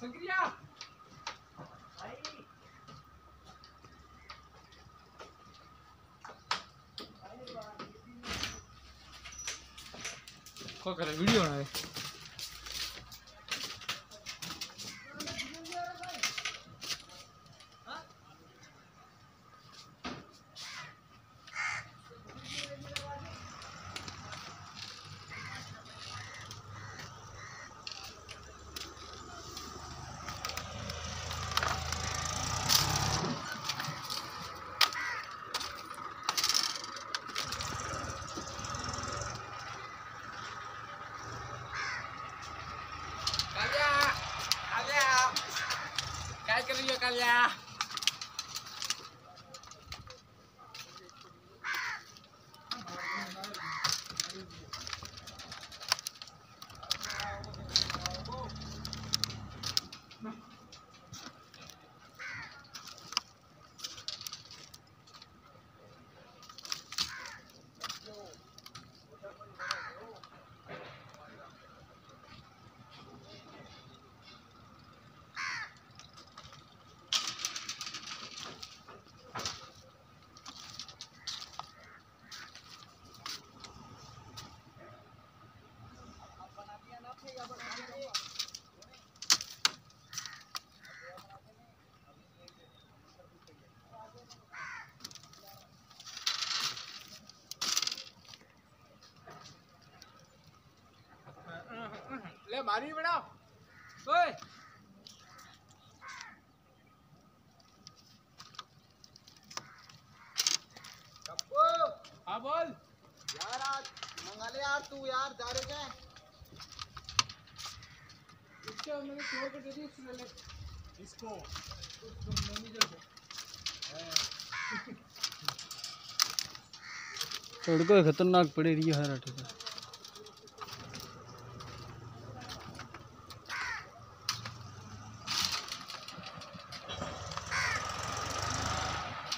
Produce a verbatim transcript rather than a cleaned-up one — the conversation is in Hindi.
क्या करे वीडियो बना रहे काय कर रही हो कालिया? ले मारी बड़ा ओए कप्पू हाँ बोल यार आज मंगा ले यार तू यार जा रहे क्या इसके मैंने छोड़ के दे दी इसने ले इसको उसको मैनेजर को सड़कों खतरनाक पड़ी रही है हर